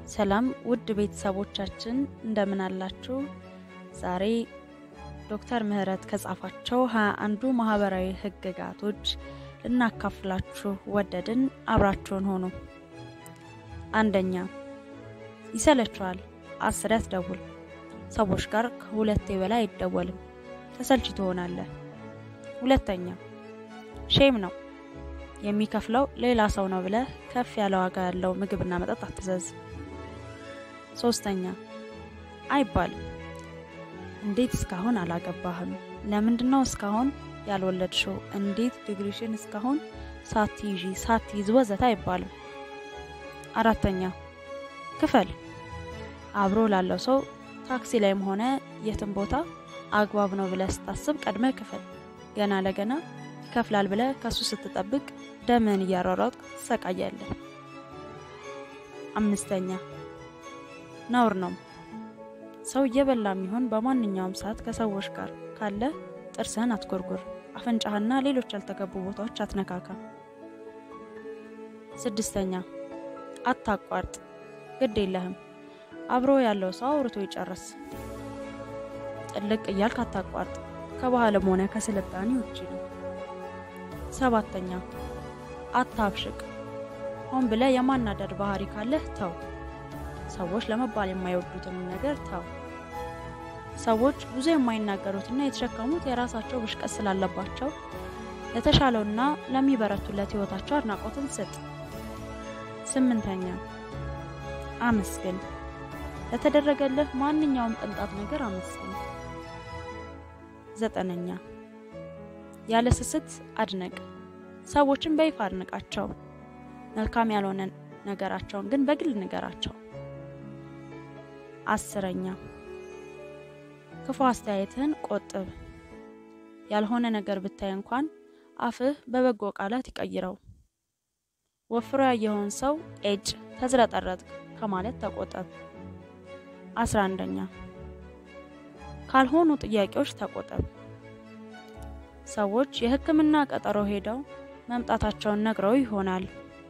ሰላም ውድ ቤተሰቦቻችን እንደምን አላችሁ? ዛሬ ዶክተር ምህረት ከጻፋቸው 21 ማህበራዊ ህግጋቶች ልናካፍላችሁ ወደድን። አብራችሁን ሆኑ። አንደኛ፣ ይሰለቻል 10 ያስደውል። ሰዎች ጋር ከሁለቴ በላይ አይደወልም፣ ተሰልችቶ ትሆናለህ። ሁለተኛ፣ ሼም ነው የሚከፍለው ሌላ ሰው ነው ብለህ ከፍ ያለ ዋጋ ያለው ምግብና መጠጥ አትዘዝ። ሶስተኛ፣ አይባልም እንዴት እስካሁን አላገባህም? ለምንድነው እስካሁን ያልወለድሽው? እንዴት ዲግሪሽን እስካሁን ሳትይዝ ወዘተ አይባልም። አራተኛ፣ ክፈል። አብሮ ላለው ሰው ታክሲ ላይም ሆነ የትም ቦታ አግባብ ነው ብለህ ስታስብ ቀድመህ ክፈል። ገና ለገና ይከፍላል ብለህ ከሱ ስትጠብቅ ደምን እያሯሯጥክ ትሰቃያለህ። አምስተኛ፣ ነውር ነው ሰው እየበላም ይሁን በማንኛውም ሰዓት ከሰዎች ጋር ካለ ጥርስህን አትጎርጉር፣ አፍንጫህና ሌሎች ያልተገቡ ቦታዎች አትነካካ። ስድስተኛ፣ አታቋርጥ። ግድ የለህም አብሮ ያለው ሰው አውርቶ ይጨርስ። ጥልቅ እያልክ አታቋርጥ፣ ከባህልም ሆነ ከስልጣኔ ውጪ ነው። ሰባተኛ፣ አታብሽቅ። ሆን ብለህ የማናደድ ባህሪ ካለህ ተው። ሰዎች ለመባል የማይወዱትን ነገር ተው። ሰዎች ብዙ የማይናገሩትና የተሸከሙት የራሳቸው ብሽቀት ስላለባቸው ለተሻለውና ለሚበረቱለት ህይወታቸው አድናቆትን ስጥ። ስምንተኛ፣ አመስግን። ለተደረገልህ ማንኛውም ቅንጣት ነገር አመስግን። ዘጠነኛ፣ ያለ ስስት አድነቅ። ሰዎችን በይፋ አድንቃቸው፣ መልካም ያልሆነ ነገራቸውን ግን በግል ንገራቸው። አስረኛ፣ ክፉ አስተያየትህን ቆጥብ። ያልሆነ ነገር ብታይ እንኳን አፍህ በበጎ ቃላት ይቀይረው። ወፍሮ ያየውን ሰው እጅ ተዝረጠረጥክ ከማለት ተቆጠብ። 11ኛ፣ ካልሆኑ ጥያቄዎች ተቆጠብ። ሰዎች የህክምና ቀጠሮ ሄደው መምጣታቸውን ነግረው ይሆናል።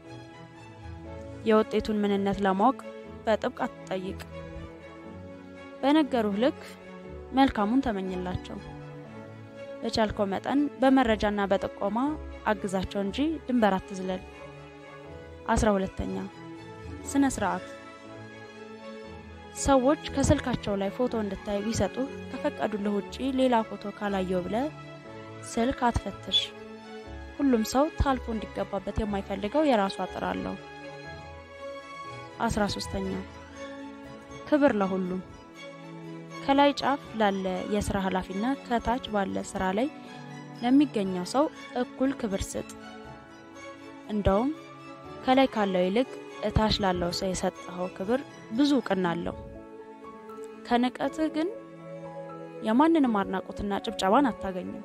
የውጤቱን ምንነት ለማወቅ በጥብቅ አትጠይቅ። በነገሩህ ልክ መልካሙን ተመኝላቸው። በቻልከው መጠን በመረጃና በጥቆማ አግዛቸው እንጂ ድንበር አትዝለል። 12ኛ፣ ስነ ስርዓት። ሰዎች ከስልካቸው ላይ ፎቶ እንድታይ ቢሰጡ ከፈቀዱልህ ውጪ ሌላ ፎቶ ካላየው ብለህ ስልክ አትፈትሽ። ሁሉም ሰው ታልፎ እንዲገባበት የማይፈልገው የራሱ አጥር አለው። 13ኛ፣ ክብር ለሁሉም። ከላይ ጫፍ ላለ የሥራ ኃላፊና ከታች ባለ ስራ ላይ ለሚገኘው ሰው እኩል ክብር ስጥ። እንደውም ከላይ ካለው ይልቅ እታች ላለው ሰው የሰጠኸው ክብር ብዙ እውቅና አለው። ከንቀትህ ግን የማንንም አድናቆትና ጭብጨባን አታገኝም።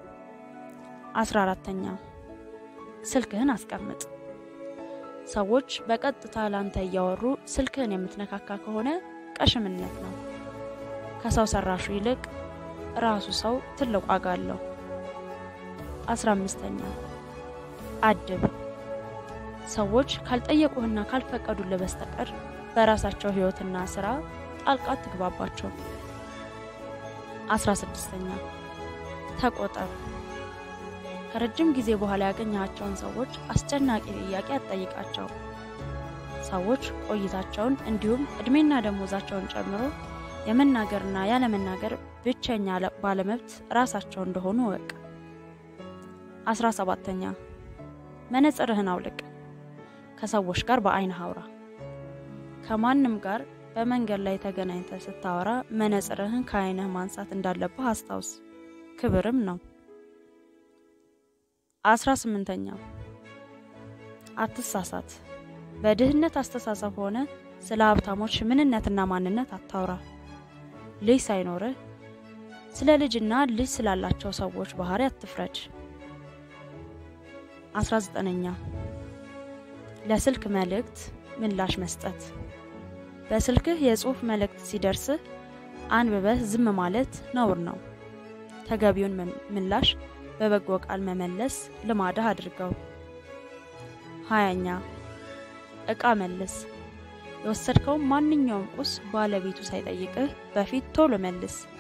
14ኛ፣ ስልክህን አስቀምጥ። ሰዎች በቀጥታ ላንተ እያወሩ ስልክህን የምትነካካ ከሆነ ቀሽምነት ነው። ከሰው ሰራሹ ይልቅ ራሱ ሰው ትልቅ ዋጋ አለው። 15ኛ፣ አድብ። ሰዎች ካልጠየቁህና ካልፈቀዱልህ በስተቀር በራሳቸው ህይወትና ስራ ጣልቃ አትግባባቸው። 16ኛ፣ ተቆጠብ። ከረጅም ጊዜ በኋላ ያገኛቸውን ሰዎች አስጨናቂ ጥያቄ አትጠይቃቸው። ሰዎች ቆይታቸውን እንዲሁም እድሜና ደሞዛቸውን ጨምሮ የመናገርና ያለመናገር ብቸኛ ባለመብት ራሳቸው እንደሆኑ ወቅ። 17ኛ፣ መነጽርህን አውልቅ። ከሰዎች ጋር በአይን አውራ። ከማንም ጋር በመንገድ ላይ ተገናኝተህ ስታወራ መነጽርህን ከአይንህ ማንሳት እንዳለብህ አስታውስ፣ ክብርም ነው። 18ኛ፣ አትሳሳት። በድህነት አስተሳሰብ ሆነ ስለ ሀብታሞች ምንነትና ማንነት አታውራ። ልጅ ሳይኖርህ ስለ ልጅና ልጅ ስላላቸው ሰዎች ባህሪ አትፍረድ። 19ኛ፣ ለስልክ መልእክት ምላሽ መስጠት። በስልክህ የጽሑፍ መልእክት ሲደርስህ አንብበህ ዝም ማለት ነውር ነው። ተገቢውን ምላሽ በበጎ ቃል መመለስ ልማድህ አድርገው። 20ኛ፣ ዕቃ መልስ። የወሰድከው ማንኛውም ቁስ ባለቤቱ ሳይጠይቅህ በፊት ቶሎ መልስ።